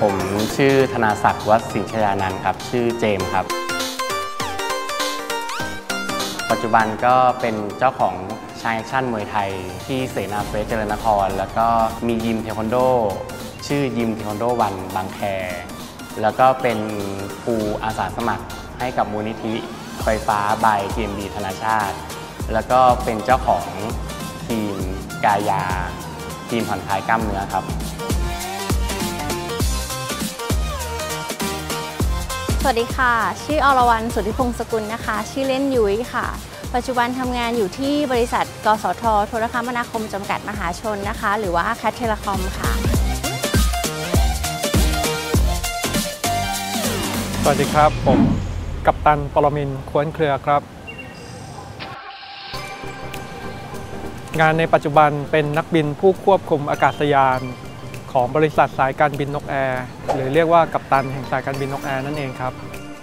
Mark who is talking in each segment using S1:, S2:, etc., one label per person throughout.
S1: ผมชื่อธนาศักดิ์วัฒน์สินชยานันท์ครับชื่อเจมส์ครับปัจจุบันก็เป็นเจ้าของชายแอคชั่นมวยไทยที่เสนาเฟสเจริญนครแล้วก็มียิมเทควันโดชื่อยิมเทควันโดวันบางแคแล้วก็เป็นครูอาสาสมัครให้กับมูลนิธิไฟฟ้าบาย TMB ธนาชาติแล้วก็เป็นเจ้าของทีมกายาทีมผ่อนคลายกล้ามเนื้อครับ
S2: สวัสดีค่ะชื่ออรวรรณ สุทธิพงศ์สกุลนะคะชื่อเล่นยุ้ยค่ะปัจจุบันทำงานอยู่ที่บริษัทกสทโทรคมนาคมจำกัดมหาชนนะคะหรือว่าแคทเทเลคอมค่ะ
S3: สวัสดีครับผมกัปตันปรมินทร์ ควนเครือครับงานในปัจจุบันเป็นนักบินผู้ควบคุมอากาศยานของบริษัทสายการบินนกแอร์หรือเรียกว่ากัปตันแห่งสายการบินนกแอร์นั่นเองครับ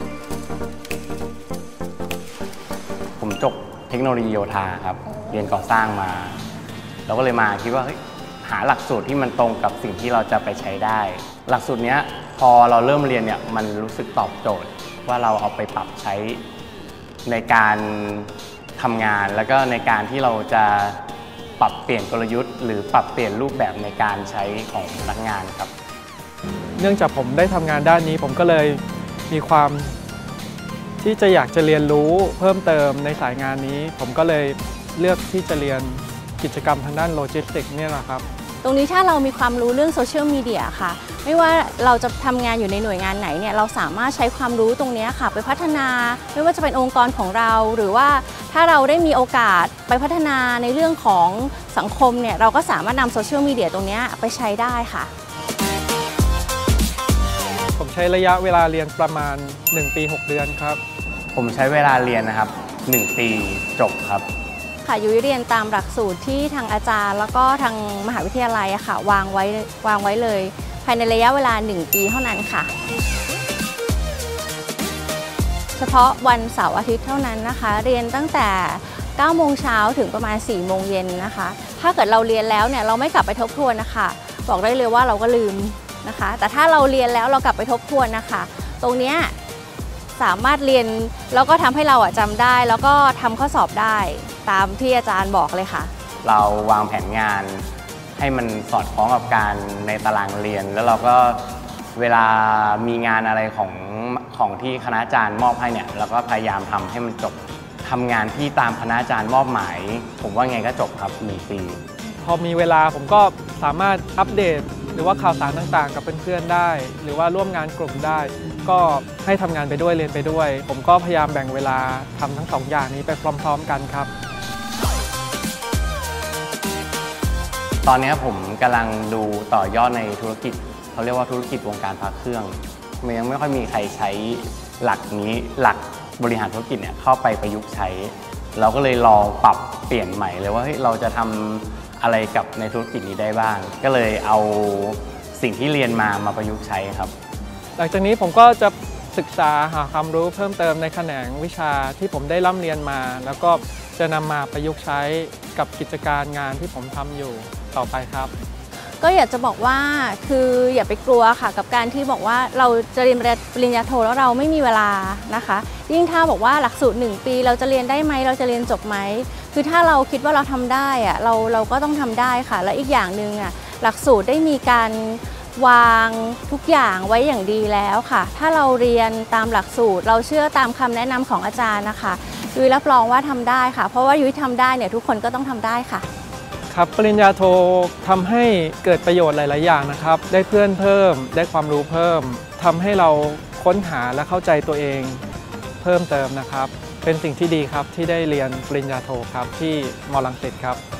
S1: ผมจบเทคโนโลยีโยธาครับเรียนก่อสร้างมาเราก็เลยมาคิดว่าหาหลักสูตรที่มันตรงกับสิ่งที่เราจะไปใช้ได้หลักสูตรนี้พอเราเริ่มเรียนเนี่ยมันรู้สึกตอบโจทย์ว่าเราเอาไปปรับใช้ในการทำงานแล้วก็ในการที่เราจะปรับเปลี่ยนกลยุทธ์หรือปรับเปลี่ยนรูปแบบในการใช้ของพนักงานครับ
S3: เนื่องจากผมได้ทำงานด้านนี้ผมก็เลยมีความที่จะอยากจะเรียนรู้เพิ่มเติมในสายงานนี้ผมก็เลยเลือกที่จะเรียนกิจกรรมทางด้านโลจิสติกส์นี่แหละครับ
S2: ตรงนี้ถ้าเรามีความรู้เรื่องโซเชียลมีเดียค่ะไม่ว่าเราจะทำงานอยู่ในหน่วยงานไหนเนี่ยเราสามารถใช้ความรู้ตรงนี้ค่ะไปพัฒนาไม่ว่าจะเป็นองค์กรของเราหรือว่าถ้าเราได้มีโอกาสไปพัฒนาในเรื่องของสังคมเนี่ยเราก็สามารถนำโซเชียลมีเดียตรงนี้ไปใช้ได้ค่ะ
S3: ผมใช้ระยะเวลาเรียนประมาณ1 ปี 6 เดือนครับ
S1: ผมใช้เวลาเรียนนะครับ1 ปีจบครับ
S2: ค่ะยุ้ยเรียนตามหลักสูตรที่ทางอาจารย์แล้วก็ทางมหาวิทยาลัยค่ะวางไว้เลยภายในระยะเวลา1 ปีเท่านั้นค่ะเฉพาะวันเสาร์อาทิตย์เท่านั้นนะคะเรียนตั้งแต่9 โมงเช้าถึงประมาณ4 โมงเย็นนะคะถ้าเกิดเราเรียนแล้วเนี่ยเราไม่กลับไปทบทวนนะคะบอกได้เลยว่าเราก็ลืมนะคะแต่ถ้าเราเรียนแล้วเรากลับไปทบทวนนะคะตรงนี้สามารถเรียนแล้วก็ทำให้เราจำได้แล้วก็ทำข้อสอบได้ตามที่อาจารย์บอกเลยค่ะ
S1: เราวางแผนงานให้มันสอดคล้องกับการในตารางเรียนแล้วเราก็เวลามีงานอะไรของที่คณาจารย์มอบให้เนี่ยเราก็พยายามทำให้มันจบทำงานที่ตามคณาจารย์มอบหมายผมว่าไงก็จบครับ1 ปี
S3: พอมีเวลาผมก็สามารถอัปเดตหรือว่าข่าวสารต่างๆกับเพื่อนๆได้หรือว่าร่วมงานกลุ่มได้ก็ให้ทำงานไปด้วยเรียนไปด้วยผมก็พยายามแบ่งเวลาทำทั้ง2 อย่างนี้ไปพร้อมๆกันครับ
S1: ตอนนี้ผมกำลังดูต่อยอดในธุรกิจเขาเรียกว่าธุรกิจวงการพระเครื่องมันยังไม่ค่อยมีใครใช้หลักนี้หลักบริหารธุรกิจเนี่ยเข้าไปประยุกต์ใช้เราก็เลยลองปรับเปลี่ยนใหม่เลยว่าเราจะทำอะไรกับในธุรกิจนี้ได้บ้างก็เลยเอาสิ่งที่เรียนมาประยุกต์ใช้ครับ
S3: หลังจากนี้ผมก็จะศึกษาหาความรู้เพิ่มเติมในแขนงวิชาที่ผมได้ร่ำเรียนมาแล้วก็จะนำมาประยุกต์ใช้กับกิจการงานที่ผมทำอยู่ต่อไปครับ
S2: ก็อยากจะบอกว่าคืออย่าไปกลัวค่ะกับการที่บอกว่าเราจะเรียนปริญญาโทแล้วเราไม่มีเวลานะคะยิ่งถ้าบอกว่าหลักสูตร1 ปีเราจะเรียนได้ไหมเราจะเรียนจบไหมคือถ้าเราคิดว่าเราทำได้อะเราก็ต้องทำได้ค่ะและอีกอย่างหนึ่งหลักสูตรได้มีการวางทุกอย่างไว้อย่างดีแล้วค่ะถ้าเราเรียนตามหลักสูตรเราเชื่อตามคำแนะนำของอาจารย์นะคะยุ้ยรับรองว่าทำได้ค่ะเพราะว่ายุ้ยทำได้เนี่ยทุกคนก็ต้องทำได้ค่ะ
S3: ครับปริญญาโททำให้เกิดประโยชน์หลายๆอย่างนะครับได้เพื่อนเพิ่มได้ความรู้เพิ่มทำให้เราค้นหาและเข้าใจตัวเองเพิ่มเติมนะครับเป็นสิ่งที่ดีครับที่ได้เรียนปริญญาโทครับที่ม.รังสิตครับ